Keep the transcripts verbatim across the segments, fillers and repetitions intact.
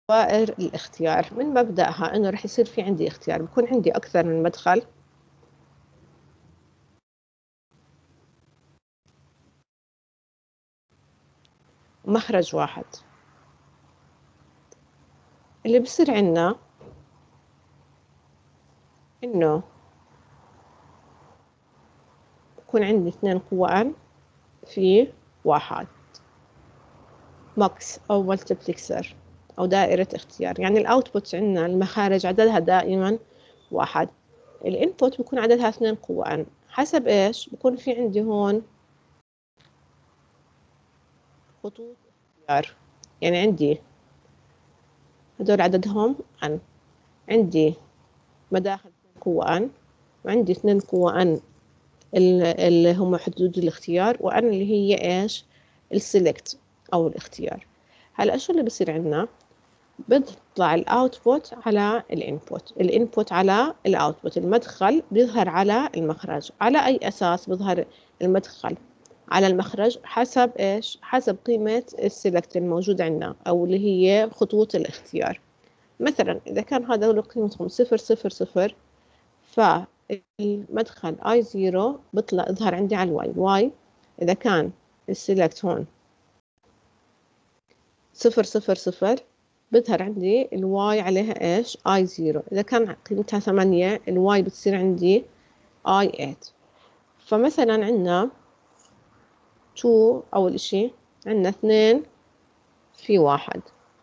دوائر الاختيار من مبدأها إنه رح يصير في عندي اختيار، بكون عندي أكثر من مدخل ومخرج واحد. اللي بصير عنا إنه بكون عندي اثنين قوى في واحد ماكس أو ملتبلكسر أو دائرة اختيار. يعني الأوتبوت عندنا المخارج عددها دائما واحد، الانبوت بكون عددها اثنين قوى حسب إيش بكون في عندي هون خطوط اختيار. يعني عندي هدول عددهم أن، عندي مداخل قوة أن، وعندي اثنين قوة أن اللي هم حدود الاختيار، وأن اللي هي إيش السلكت أو الاختيار. هلأ شو اللي بصير عندنا؟ بيطلع الاوتبوت على الانبوت، الانبوت على الاوتبوت، المدخل بيظهر على المخرج. على اي اساس بيظهر المدخل على المخرج؟ حسب ايش؟ حسب قيمة السلكت الموجود عندنا او اللي هي خطوط الاختيار. مثلا اذا كان هذا قيمتهم صفر صفر صفر، فالمدخل اي زيرو بيطلع يظهر عندي على الواي. الواي اذا كان السلكت هون صفر صفر صفر بظهر عندي الواي عليها ايش؟ اي زيرو. اذا كان قيمتها ثمانية الواي بتصير عندي اي ثمانية. فمثلا عندنا تو اول اشي عندنا اثنين في واحد.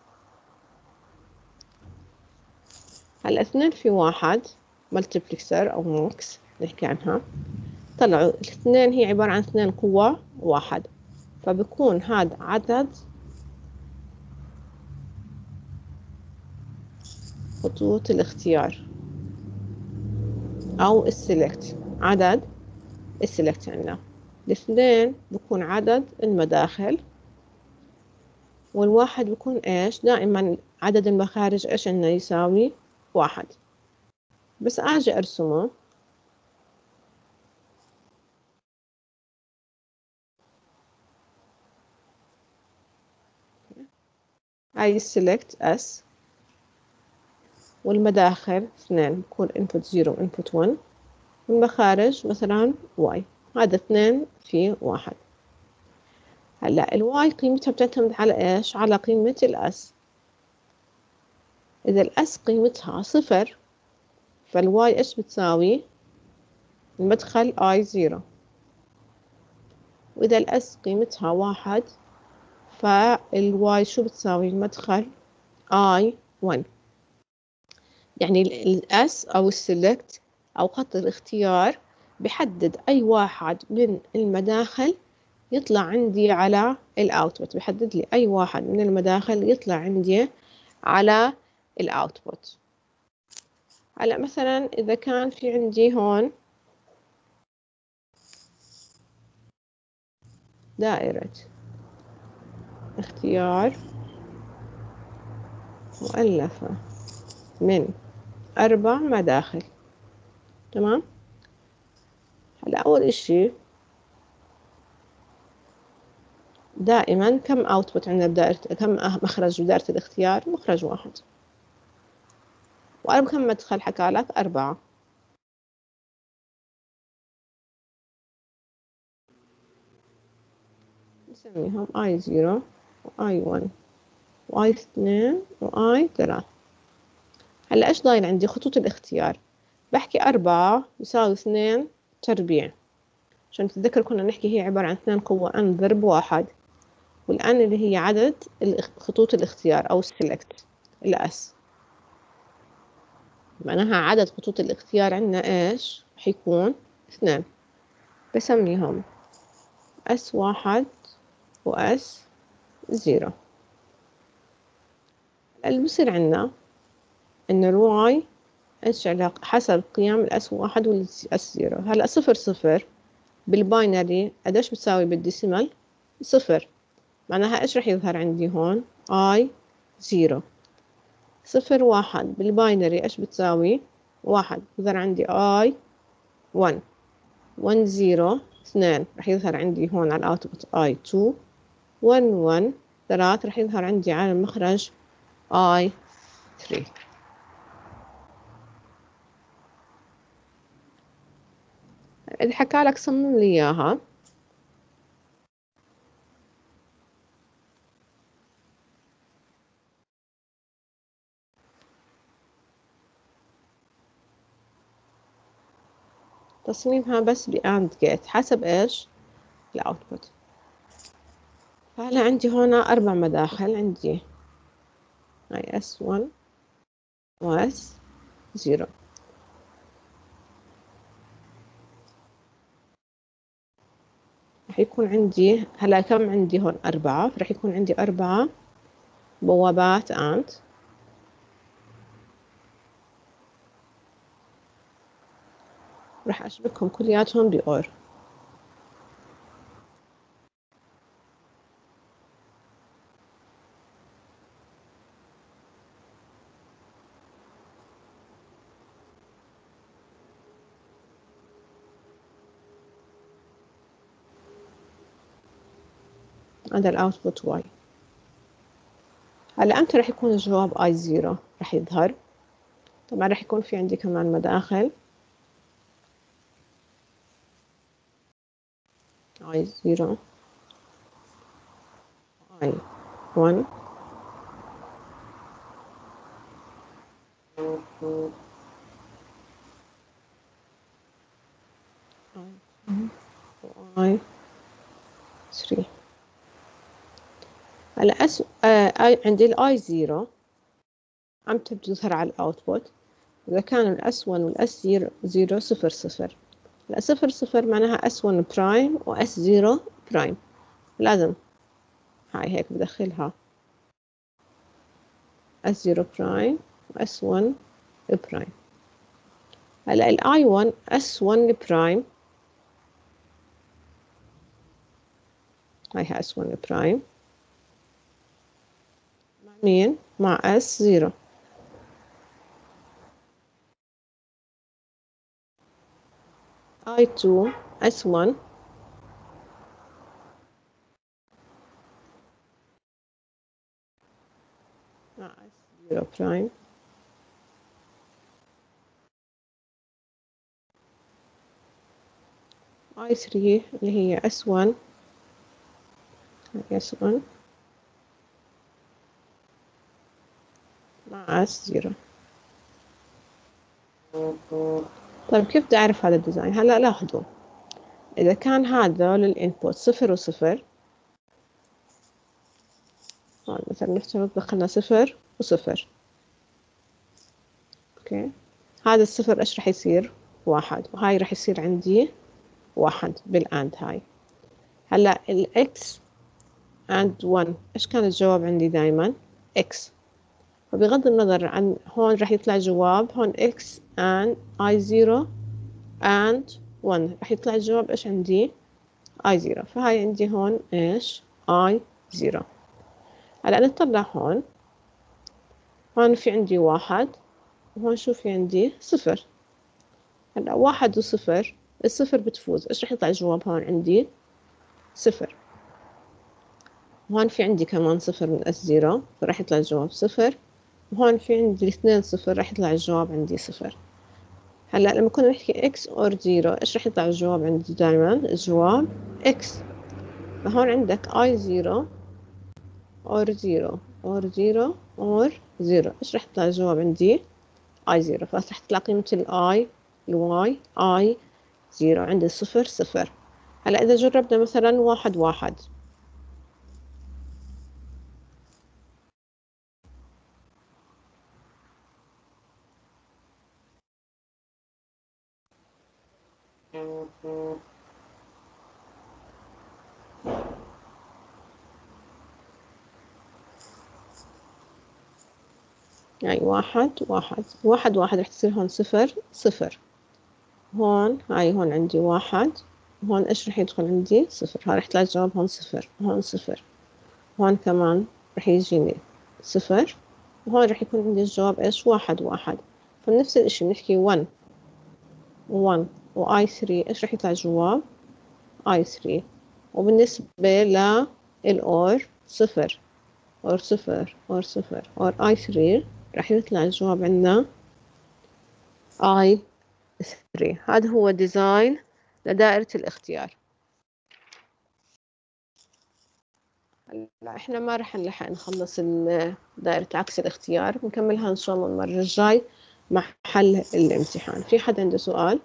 هلا اثنين في واحد ملتبلكسر او موكس نحكي عنها، طلعوا الاثنين هي عبارة عن اثنين قوة واحد، فبكون هذا عدد خطوط الاختيار او السلكت، عدد السلكت عندنا. الاثنين بكون عدد المداخل، والواحد بكون ايش؟ دائما عدد المخارج ايش انه يساوي واحد. بس اجي ارسمه، هاي السلكت اس، والمداخل اثنين بكون input زيرو input واحد، والمخارج مثلا واي، هذا اثنين في واحد. هلا الواي قيمتها بتعتمد على ايش؟ على قيمة الاس. اذا الاس قيمتها صفر فالواي ايش بتساوي؟ المدخل اي زيرو. واذا الاس قيمتها واحد فالواي شو بتساوي؟ المدخل اي واحد. يعني الاس او السلكت او خط الاختيار بحدد اي واحد من المداخل يطلع عندي على الاوتبوت، بحدد لي اي واحد من المداخل يطلع عندي على الاوتبوت. هلا مثلا اذا كان في عندي هون دائرة اختيار مؤلفة من أربع مداخل، تمام. هلا أول إشي دائما كم أوتبوت عندنا بدائرة، كم مخرج بدائرة الاختيار؟ مخرج واحد. وأربع كم مدخل حكى لك؟ أربعة. نسميهم آي زيرو وآي واحد وآي اثنين وآي ثلاثة. هلا إيش ضايل عندي؟ خطوط الاختيار. بحكي أربعة يساوي اثنين تربيع، عشان تتذكر كنا نحكي هي عبارة عن اثنين قوة أن ضرب واحد، والآن اللي هي عدد خطوط الاختيار أو السلكت الأس، معناها عدد خطوط الاختيار عندنا إيش حيكون؟ اثنين. بسميهم أس واحد وأس زيرو. اللي بصير عندنا إن الواي إيش علاقة حسب قيم الأس واحد والأس زيرو. هلا صفر صفر بالباينري قديش بتساوي بالديسيمال؟ صفر. معناها إيش رح يظهر عندي هون؟ آي زيرو. صفر واحد بالباينري إيش بتساوي؟ واحد، يظهر عندي آي واحد. واحد زيرو اثنين رح يظهر عندي هون على الأوتبوت آي اثنين. واحد واحد ثلاثة رح يظهر عندي على المخرج I three. اللي حكى لك صمم لي إياها. تصميمها بس بأند جيت حسب إيش الأوتبوت. فهلا عندي هنا أربع مداخل، عندي هاي إس ون و إس زيرو. رح يكون عندي هلا كم عندي هون أربعة، فرح يكون عندي أربعة بوابات أند. رح أشبكهم كلياتهم بأور. هذا الأوتبوت واي. هلا أمتى رح يكون الجواب اي زيرو رح يظهر؟ طبعا رح يكون في عندي كمان مداخل اي زيرو اي ون اي ثري. هلا أس... آه... عندي الاي زيرو عم تظهر على الاوتبوت اذا كان الاس ون والاس زيرو صفر صفر. لا صفر صفر معناها اس ون برايم واس زيرو برايم. لازم هاي هيك بدخلها اس زيرو برايم واس ون برايم. هلا الاي ون اس ون برايم، هاي اس ون برايم مع مين؟ مع اس زيرو. اي تو اس ون مع اس زيرو برايم اي ثري اللي هي اس ون اس ون مع اس زيرو. طيب كيف بدي أعرف هذا الديزاين؟ هلا لاحظوا إذا كان هذا للإنبوت صفر وصفر، هون مثلا نفترض دخلنا صفر وصفر، أوكي، هذا الصفر إيش رح يصير؟ واحد، وهاي رح يصير عندي واحد بالآند هاي. هلا الإكس and one إيش كان الجواب عندي دايما؟ إكس. وبغض النظر عن هون رح يطلع جواب هون x and i zero and one رح يطلع الجواب إيش عندي؟ i zero. فهاي عندي هون إيش؟ i zero. هلا نطلع هون، هون في عندي واحد وهون شو في عندي؟ صفر. هلا واحد وصفر، الصفر بتفوز، إيش رح يطلع الجواب هون عندي؟ صفر. وهون في عندي كمان صفر من اس زيرو فرح يطلع الجواب صفر. وهون في عندي اثنين صفر رح يطلع الجواب عندي صفر. هلا لما كنا نحكي x or zero إيش رح يطلع الجواب عندي دائما؟ الجواب x. فهون عندك i zero or zero or zero or zero إيش رح يطلع الجواب عندي؟ i zero. فرح تطلع قيمة ال i ال y i zero عندي الصفر صفر. هلا إذا جربنا مثلا واحد واحد، يعني واحد واحد واحد واحد رح تصير هون صفر صفر. هون هاي هون عندي واحد، هون إيش رح يدخل عندي؟ صفر. هاي رح يطلع الجواب هون صفر، هون صفر، هون كمان رح يجيني صفر، وهون رح يكون عندي الجواب إيش؟ واحد واحد. فنفس الإشي بنحكي one one و I three إيش رح يطلع الجواب؟ I three. وبالنسبة للأور صفر اور صفر اور صفر اور اي ثلاثة، راح يطلع الجواب عندنا اي ثلاثة. هذا هو ديزاين لدائرة الاختيار. هلا احنا ما راح نلحق نخلص دائرة عكس الاختيار، بنكملها ان شاء الله المرة الجاي مع حل الامتحان. في حد عنده سؤال؟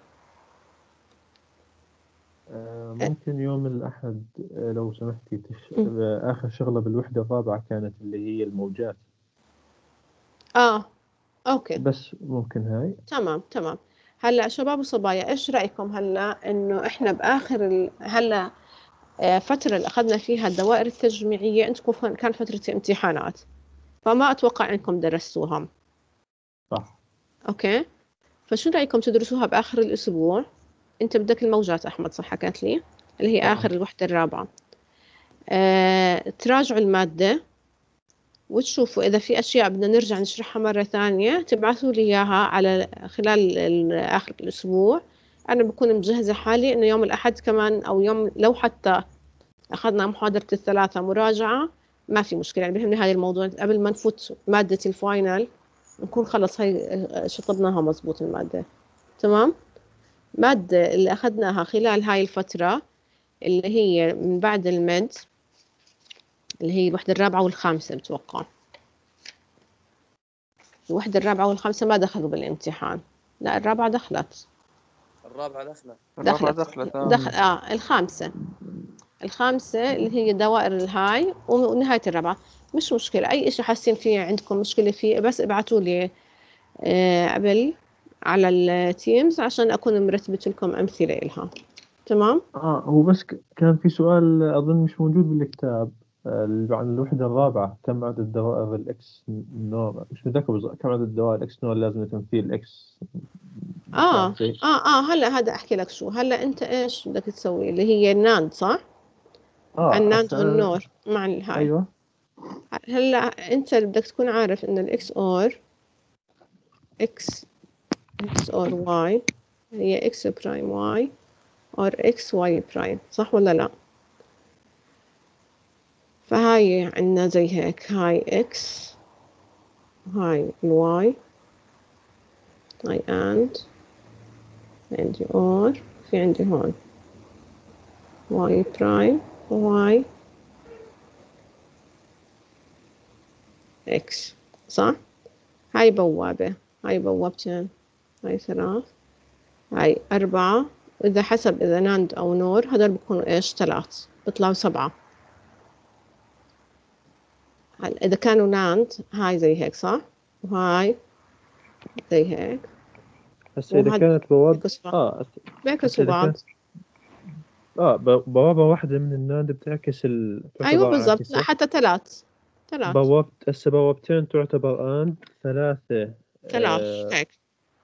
آه، ممكن يوم الأحد آه، لو سمحتي تش... آه، آخر شغلة بالوحدة الرابعة كانت اللي هي الموجات. اه اوكي بس ممكن هاي. تمام تمام. هلا شباب وصبايا، ايش رايكم هلا انه احنا باخر ال... هلا آه، فتره اللي اخذنا فيها الدوائر التجميعيه، انتم كان فتره امتحانات، فما اتوقع انكم درستوهم. صح. اوكي، فشو رايكم تدرسوها باخر الاسبوع؟ انت بدك الموجات احمد، صح حكيت لي، اللي هي آه. اخر الوحده الرابعه. آه، تراجعوا الماده وتشوفوا إذا في أشياء بدنا نرجع نشرحها مرة ثانية، تبعثوا لي إياها على خلال آخر الأسبوع. أنا بكون مجهزة حالي إنه يوم الأحد كمان، أو يوم لو حتى أخذنا محاضرة الثلاثة مراجعة ما في مشكلة، يعني بيهمني هذا الموضوع قبل ما نفوت مادة الفاينل نكون خلص هاي شطبناها مزبوط المادة. تمام. مادة اللي أخذناها خلال هاي الفترة اللي هي من بعد المد، اللي هي الوحدة الرابعة والخامسة بتوقع. الوحدة الرابعة والخامسة ما دخلوا بالامتحان. لا الرابعة دخلت. الرابعة دخلت. الرابعة دخلت دخلت آه. دخل آه الخامسة. الخامسة اللي هي دوائر الهاي ونهاية الرابعة. مش مشكلة، أي إشي حاسين فيه عندكم مشكلة فيه بس ابعتوا لي آه قبل على التيمز عشان أكون مرتبة لكم أمثلة إلها. تمام. آه هو بس ك- كان في سؤال أظن مش موجود بالكتاب آه، اللي عن الوحدة الرابعة. كم عدد دوائر الإكس نور؟ مش متذكر بالضبط كم عدد دوائر الإكس نور لازم تمثيل الإكس. آه بعرف زي آه آه هلا هذا أحكي لك شو. هلا أنت إيش بدك تسوي؟ اللي هي الناند، صح؟ آه الناند هسا أنا. والنور مع الهاي. أيوه. هلا أنت بدك تكون عارف إن الإكس أور إكس x or y هي x prime y or x y prime، صح ولا لا؟ فهاي عندنا زي هيك، هاي x هاي y، هاي and عندي or، في عندي هون y prime y x، صح؟ هاي بوابة، هاي بوابتين، هاي ثلاث، هاي أربعة، إذا حسب إذا ناند أو نور هدول بكونوا إيش ثلاث، بيطلعوا سبعة. هلا إذا كانوا ناند هاي زي هيك، صح؟ وهاي زي هيك. هسا إذا وهاد كانت بواب بيعكسوا بعض. آه هسا بيعكسوا إذا بعض. كانت آه ب- بوابة واحدة من الناند بتعكس ال... أيوة تعتبر بالضبط، لا عاكسة. حتى ثلاث ثلاث بوابة هسا بوابتين تعتبر آند. ثلاثة ثلاث آه هيك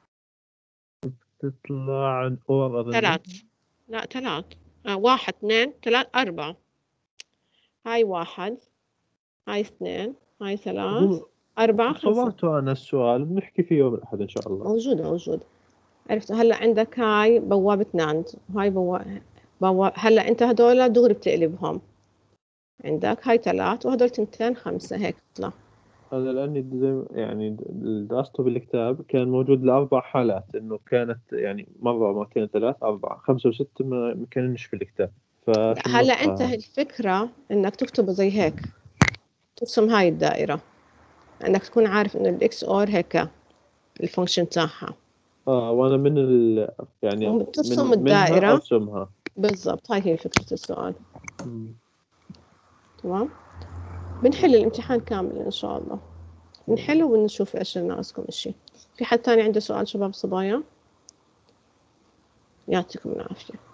تطلع أور أظني. ثلاث لا ثلاث آه واحد اثنين ثلاث أربعة. هاي واحد، هاي اثنين، هاي ثلاث، هو أربعة، خمسة. صورته أنا السؤال بنحكي فيه يوم الأحد إن شاء الله. موجود موجود. عرفت. هلا عندك هاي بوابة ناند وهاي بوابة بوا... هلا أنت هدول دغري بتقلبهم. عندك هاي ثلاث وهدول تنتين خمسة، هيك تطلع. هذا لأني زي يعني درسته بالكتاب كان موجود لأربع حالات إنه كانت يعني مرة مرتين ثلاث أربعة خمسة وستة ما ما كانش في الكتاب. لا ففي هلا أنت النسخة الفكرة إنك تكتبه زي هيك، ترسم هاي الدائرة، انك تكون عارف انه الاكس اور هيك الفانكشن تاعها، آه وأنا من ال يعني وبترسم من منها الدائرة. أرسمها. بالضبط، هاي هي فكرة السؤال. مم. تمام. بنحل الامتحان كامل ان شاء الله، بنحله وبنشوف ايش ناقصكم اشي. في حد تاني عنده سؤال شباب صبايا؟ يعطيكم العافية.